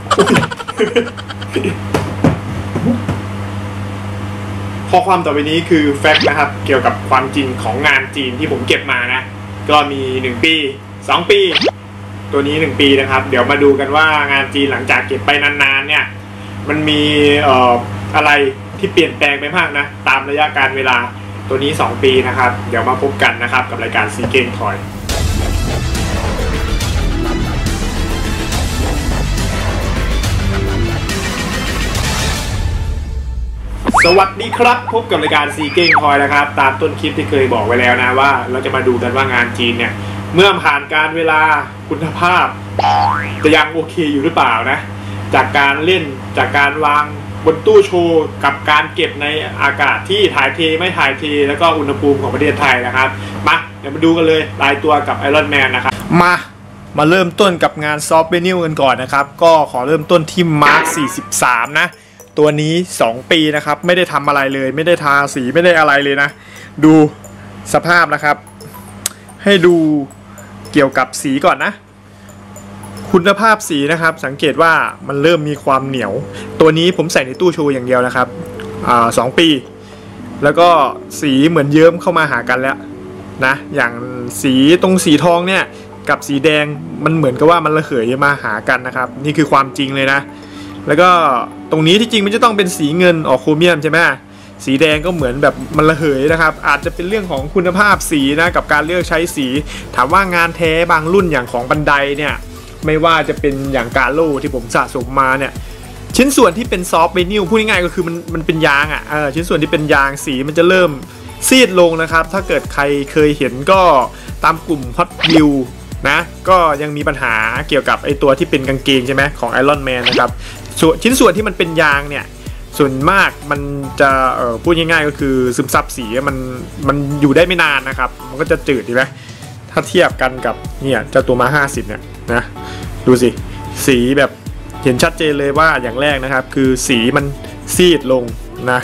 ข้อความต่อไปนี้คือแฟกต์นะครับเกี่ยวกับความจริงของงานจีนที่ผมเก็บมานะก็มี1 ปี2 ปีตัวนี้1 ปีนะครับเดี๋ยวมาดูกันว่างานจีนหลังจากเก็บไปนานๆเนี่ยมันมีอะไรที่เปลี่ยนแปลงไปมากนะตามระยะการเวลาตัวนี้2 ปีนะครับเดี๋ยวมาพบกันนะครับกับรายการซีเกมทอยสวัสดีครับพบกับรายการซีเก้งคอยนะครับตามต้นคลิปที่เคยบอกไว้แล้วนะว่าเราจะมาดูกันว่างานจีนเนี่ยเมื่อผ่านการเวลาคุณภาพจะยังโอเคอยู่หรือเปล่านะจากการเล่นจากการวางบนตู้โชว์กับการเก็บในอากาศที่ถ่ายเทไม่ถ่ายเทแล้วก็อุณหภูมิของประเทศไทยนะครับมาเดี๋ยวมาดูกันเลยรายตัวกับไอรอนแมนนะครับมาเริ่มต้นกับงานซอฟต์เวนิลกันก่อนนะครับก็ขอเริ่มต้นที่มาร์ค43นะตัวนี้2 ปีนะครับไม่ได้ทำอะไรเลยไม่ได้ทาสีไม่ได้อะไรเลยนะดูสภาพนะครับให้ดูเกี่ยวกับสีก่อนนะคุณภาพสีนะครับสังเกตว่ามันเริ่มมีความเหนียวตัวนี้ผมใส่ในตู้โชว์อย่างเดียวนะครับ2 ปีแล้วก็สีเหมือนเยิ้มเข้ามาหากันแล้วนะอย่างสีตรงสีทองเนี่ยกับสีแดงมันเหมือนกับว่ามันระเหยมาหากันนะครับนี่คือความจริงเลยนะแล้วก็ตรงนี้ที่จริงมันจะต้องเป็นสีเงินออกโครเมียมใช่ไหมสีแดงก็เหมือนแบบมันระเหยนะครับอาจจะเป็นเรื่องของคุณภาพสีนะกับการเลือกใช้สีถามว่างานแท้บางรุ่นอย่างของบันไดเนี่ยไม่ว่าจะเป็นอย่างกาโลที่ผมสะสมมาเนี่ยชิ้นส่วนที่เป็นซอฟต์เวนิลพูดง่ายๆก็คือมันเป็นยางอ่ะชิ้นส่วนที่เป็นยางสีมันจะเริ่มซีดลงนะครับถ้าเกิดใครเคยเห็นก็ตามกลุ่ม Hot Wheels นะก็ยังมีปัญหาเกี่ยวกับไอตัวที่เป็นกางเกงใช่ไหมของ Iron Man นะครับชิ้นส่วนที่มันเป็นยางเนี่ยส่วนมากมันจะพูดง่ายๆก็คือซึมซับสีมันอยู่ได้ไม่นานนะครับมันก็จะจืดดีไหมถ้าเทียบกันกับเนี่ยเจ้าตัวมา50เนี่ยนะดูสิสีแบบเห็นชัดเจนเลยว่าอย่างแรกนะครับคือสีมันซีดลงนะ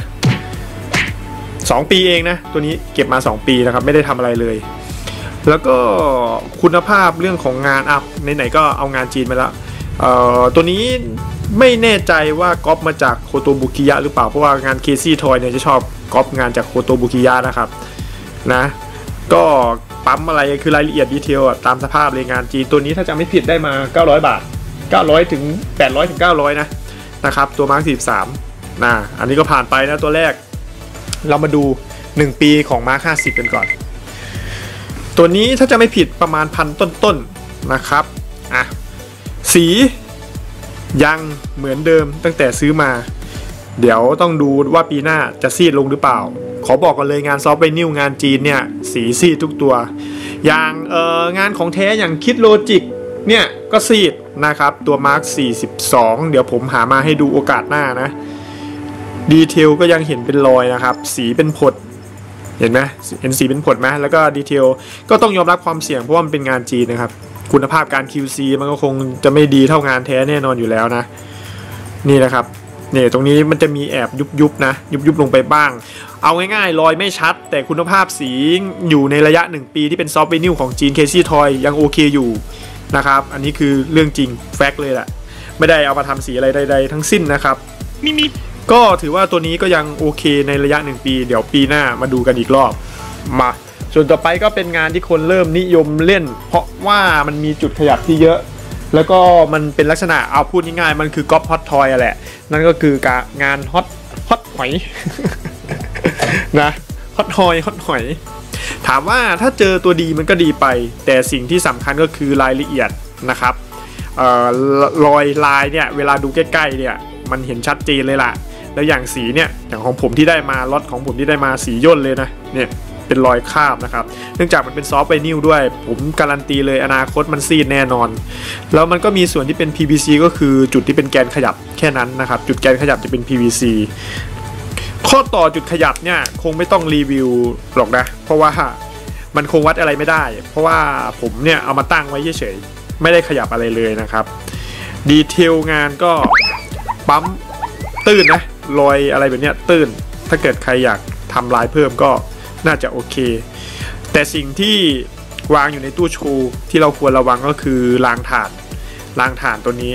2 ปีเองนะตัวนี้เก็บมา2 ปีนะครับไม่ได้ทำอะไรเลยแล้วก็คุณภาพเรื่องของงานไหนๆก็เอางานจีนมาแล้วตัวนี้ไม่แน่ใจว่าก๊อปมาจากโคโตบุกิยะหรือเปล่าเพราะว่างานเคซี่ทอยเนี่ยจะชอบก๊อปงานจากโคโตบุกิยะนะครับนะก็ปั๊มอะไรคือรายละเอียดดีเทลตามสภาพเลยงานจีนตัวนี้ถ้าจำไม่ผิดได้มา900 บาท900ถึง800ถึง900นะครับตัวมาร์ค43นะอันนี้ก็ผ่านไปนะตัวแรกเรามาดู1 ปีของมาร์ค50กันก่อนตัวนี้ถ้าจะไม่ผิดประมาณ1,000ต้นๆนะครับสียังเหมือนเดิมตั้งแต่ซื้อมาเดี๋ยวต้องดูว่าปีหน้าจะซีดลงหรือเปล่าขอบอกกันเลยงานซอฟต์เวนิลงานจีนเนี่ยสีซีดทุกตัวอย่างงานของแท้อย่างคิดโลจิกเนี่ยก็ซีดนะครับตัวมาร์ค42เดี๋ยวผมหามาให้ดูโอกาสหน้านะดีเทลก็ยังเห็นเป็นรอยนะครับสีเป็นผดเห็นไหมเห็นสีเป็นผดไหมแล้วก็ดีเทลก็ต้องยอมรับความเสี่ยงเพราะว่ามันเป็นงานจีนนะครับคุณภาพการ QC มันก็คงจะไม่ดีเท่างานแท้แน่นอนอยู่แล้วนะนี่นะครับเนี่ยตรงนี้มันจะมีแอบยุบนะยุบลงไปบ้างเอาง่ายๆรอยไม่ชัดแต่คุณภาพสีอยู่ในระยะ1 ปีที่เป็นซอฟต์เวนิลของจีนเคซี่ทอยยังโอเคอยู่นะครับอันนี้คือเรื่องจริงแฟกต์เลยแหละไม่ได้เอามาทำสีอะไรใดๆทั้งสิ้นนะครับก็ถือว่าตัวนี้ก็ยังโอเคในระยะ1 ปีเดี๋ยวปีหน้ามาดูกันอีกรอบมาส่วนต่อไปก็เป็นงานที่คนเริ่มนิยมเล่นเพราะว่ามันมีจุดขยับที่เยอะแล้วก็มันเป็นลักษณะเอาพูดง่ายๆมันคือก๊อปฮอตทอยแหละนั่นก็คืองานฮอตหอย นะฮอตหอยถามว่าถ้าเจอตัวดีมันก็ดีไปแต่สิ่งที่สำคัญก็คือรายละเอียดนะครับรอยลายเนี่ยเวลาดูใกล้ๆเนี่ยมันเห็นชัดเจนเลยล่ะแล้วอย่างสีเนี่ยอย่างของผมที่ได้มาล็อตของผมที่ได้มาสีย่นเลยนะเนี่ยเป็นรอยคราบนะครับเนื่องจากมันเป็นซอฟต์เวนิลด้วยผมการันตีเลยอนาคตมันซีดแน่นอนแล้วมันก็มีส่วนที่เป็น PVC ก็คือจุดที่เป็นแกนขยับแค่นั้นนะครับจุดแกนขยับจะเป็น PVC ข้อต่อจุดขยับเนี่ยคงไม่ต้องรีวิวหรอกนะเพราะว่ามันคงวัดอะไรไม่ได้เพราะว่าผมเนี่ยเอามาตั้งไว้เฉยๆไม่ได้ขยับอะไรเลยนะครับดีเทลงานก็ปั๊มตื้นนะรอยอะไรแบบเนี้ยตื้นถ้าเกิดใครอยากทำลายเพิ่มก็น่าจะโอเคแต่สิ่งที่วางอยู่ในตู้โชว์ที่เราควรระวังก็คือรางถ่านตัวนี้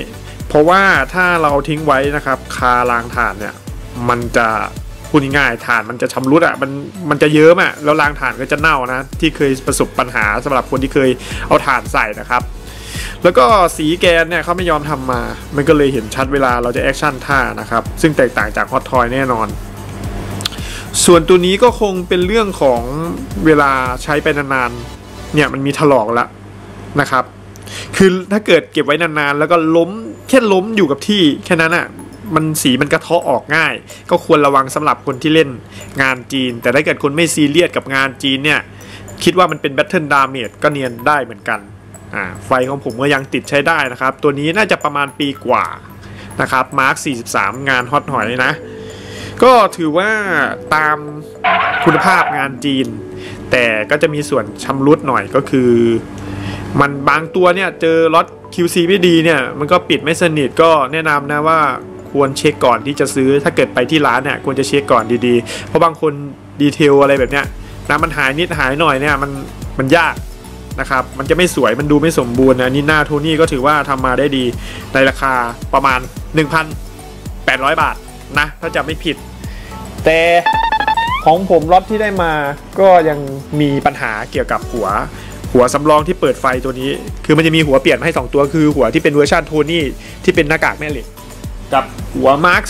เพราะว่าถ้าเราทิ้งไว้นะครับคารางถ่านเนี่ยมันจะพูดง่ายๆถ่านมันจะชำรุดอ่ะมันจะเยิ้มอ่ะแล้วรางถ่านก็จะเน่านะที่เคยประสบปัญหาสำหรับคนที่เคยเอาถ่านใส่นะครับแล้วก็สีแกนเนี่ยเขาไม่ยอมทำมามันก็เลยเห็นชัดเวลาเราจะแอคชั่นท่านะครับซึ่งแตกต่างจากฮอตทอยแน่นอนส่วนตัวนี้ก็คงเป็นเรื่องของเวลาใช้ไปนานๆเนี่ยมันมีถลอกแล้วนะครับคือถ้าเกิดเก็บไว้นานๆแล้วก็แค่ล้มอยู่กับที่แค่นั้นอ่ะสีมันกระเทาะออกง่ายก็ควรระวังสำหรับคนที่เล่นงานจีนแต่ถ้าเกิดคนไม่ซีเรียสกับงานจีนเนี่ยคิดว่ามันเป็นแบทเทิลดาเมจก็เนียนได้เหมือนกันไฟของผมก็ยังติดใช้ได้นะครับตัวนี้น่าจะประมาณปีกว่านะครับมาร์ค43งานฮอตหอยนะก็ถือว่าตามคุณภาพงานจีนแต่ก็จะมีส่วนชำรุดหน่อยก็คือมันบางตัวเนี่ยเจอล็อต QC ไม่ดีเนี่ยมันก็ปิดไม่สนิทก็แนะนำนะว่าควรเช็คก่อนที่จะซื้อถ้าเกิดไปที่ร้านเนี่ยควรจะเช็คก่อนดีๆเพราะบางคนดีเทลอะไรแบบเนี้ยนะมันหายนิดหายหน่อยเนี่ยมันยากนะครับมันจะไม่สวยมันดูไม่สมบูรณ์นะนี่หน้าโทนี่ก็ถือว่าทำมาได้ดีในราคาประมาณ 1,800 บาทนะถ้าจะไม่ผิดแต่ของผมล็อตที่ได้มาก็ยังมีปัญหาเกี่ยวกับหัวสำรองที่เปิดไฟตัวนี้คือมันจะมีหัวเปลี่ยนมาให้2ตัวคือหัวที่เป็นเวอร์ชันโทนี่ที่เป็นหน้ากากแม่เหล็กกับหัวมาร์ค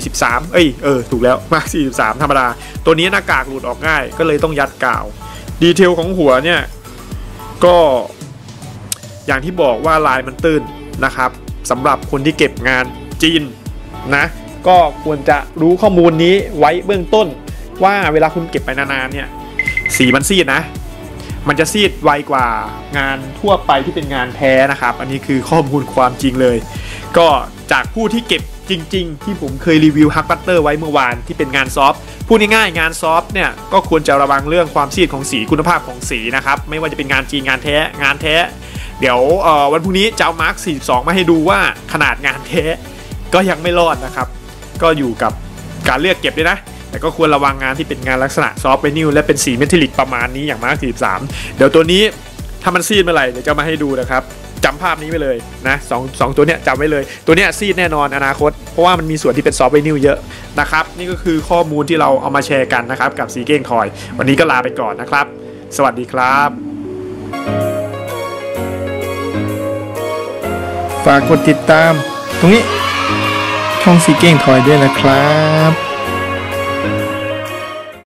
43ถูกแล้วมาร์ค43ธรรมดาตัวนี้หน้ากากหลุดออกง่ายก็เลยต้องยัดกาวดีเทลของหัวเนี่ยก็อย่างที่บอกว่าลายมันตื้นนะครับสำหรับคนที่เก็บงานจีนนะก็ควรจะรู้ข้อมูลนี้ไว้เบื้องต้นว่าเวลาคุณเก็บไปนานๆเนี่ยสีมันซีดนะมันจะซีดไวกว่างานทั่วไปที่เป็นงานแท้นะครับอันนี้คือข้อมูลความจริงเลยก็จากผู้ที่เก็บจริงๆที่ผมเคยรีวิวฮักบัตเตอร์ไว้เมื่อวานที่เป็นงานซอฟต์พูดง่ายๆงานซอฟต์เนี่ยก็ควรจะระวังเรื่องความซีดของสีคุณภาพของสีนะครับไม่ว่าจะเป็นงานจีนงานแท้เดี๋ยววันพรุ่งนี้จะเอามาร์ค42มาให้ดูว่าขนาดงานแท้ก็ยังไม่รอดนะครับก็อยู่กับการเลือกเก็บด้วยนะแต่ก็ควรระวังงานที่เป็นงานลักษณะซอฟต์ไวนิลและเป็นสีเมทัลลิกประมาณนี้อย่างมาร์ค43เดี๋ยวตัวนี้ถ้ามันซีดเมื่อไหร่เดี๋ยวจะมาให้ดูนะครับจำภาพนี้ไปเลยนะสองตัวเนี้ยจำไว้เลยตัวเนี้ยซีดแน่นอนอนาคตเพราะว่ามันมีส่วนที่เป็นซอฟต์ไวนิลเยอะนะครับนี่ก็คือข้อมูลที่เราเอามาแชร์กันนะครับกับซีเก้งทอยวันนี้ก็ลาไปก่อนนะครับสวัสดีครับฝากกดติดตามตรงนี้ช่องซีเก้งทอยด้วยนะครับ